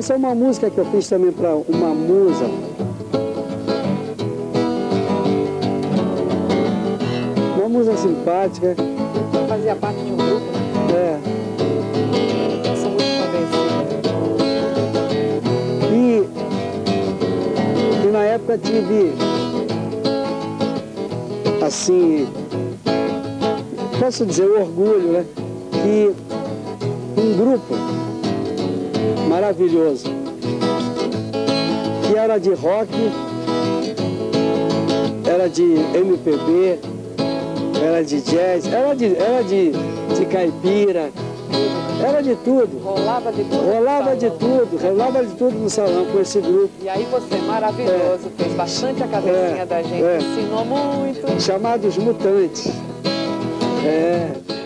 Essa é uma música que eu fiz também para uma musa. Uma musa simpática. Fazia parte de um grupo, né? É. Eu sou muito convencida. E na época tive, assim, posso dizer, o orgulho, né? Que um grupo maravilhoso, que era de rock, era de MPB, era de jazz, era de caipira, era de tudo. Rolava de tudo. Rolava de tudo no salão com esse grupo. E aí você, maravilhoso, fez bastante a cabecinha da gente, ensinou muito. Chamados Mutantes. É.